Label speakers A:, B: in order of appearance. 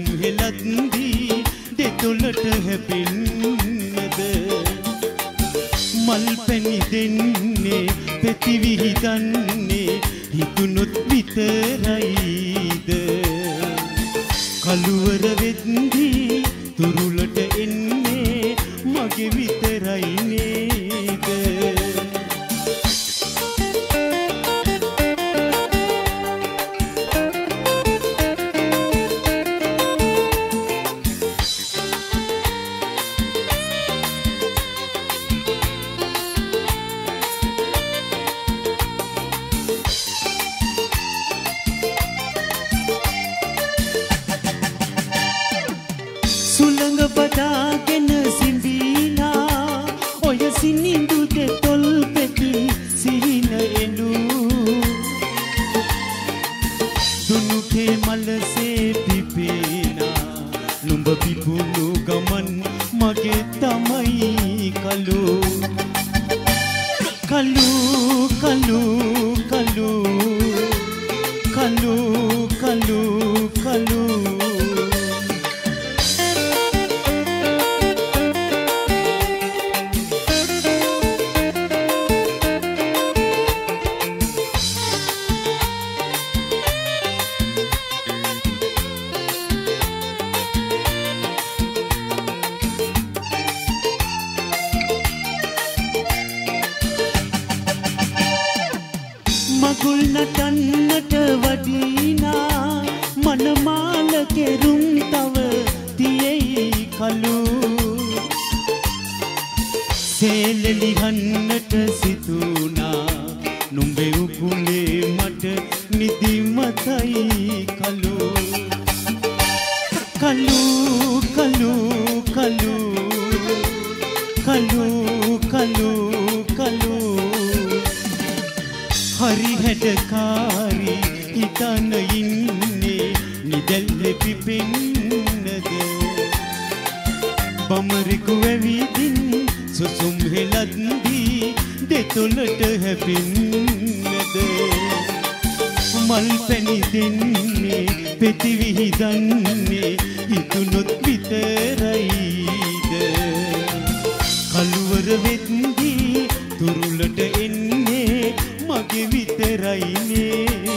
A: සුසුම් හෙලද්දී දෙතොලට හැපෙන්නද මල් පැණි දෙන්නේ පෙති විහිදන්නේ හිතුනොත් විතරයිද කළුවර වෙද්දී තුරුලට එන්නේ මගේ විතරයි නේද සුළඟ බදාගෙන සිඹීනා ඔය සිනිඳු දෙතොල් පෙති සිහින එළු දුනුකේ මලසේ පිපේනා නුඹ පිපුණු ගමන් මගේ තමයි කලු කලු කලු කලු කලු කලු කලු මගුල් නටන්නට වඩිනා මනමාල කෙරුම් තව තියයි කලු සේලලිහන්නට සිතුනා නුඹේ උකුලේ මට නිදිමතයි කලු කලු කලු කලු කලු කලු කලු හරි හැඩකාරි හිතන ඉන්නේ නිදැල්ල පිපෙන්නද බමරිකු ඇවිදින් සුසුම් හෙලද්දී දෙතොලට හැපෙන්නද මල් පැණි දෙන්නේ පෙති විහිදන්නේ හිතුනොත් විතරයිද කළුවර වෙද්දී තුරුලට එන්නේ මගේ විතරයි නේ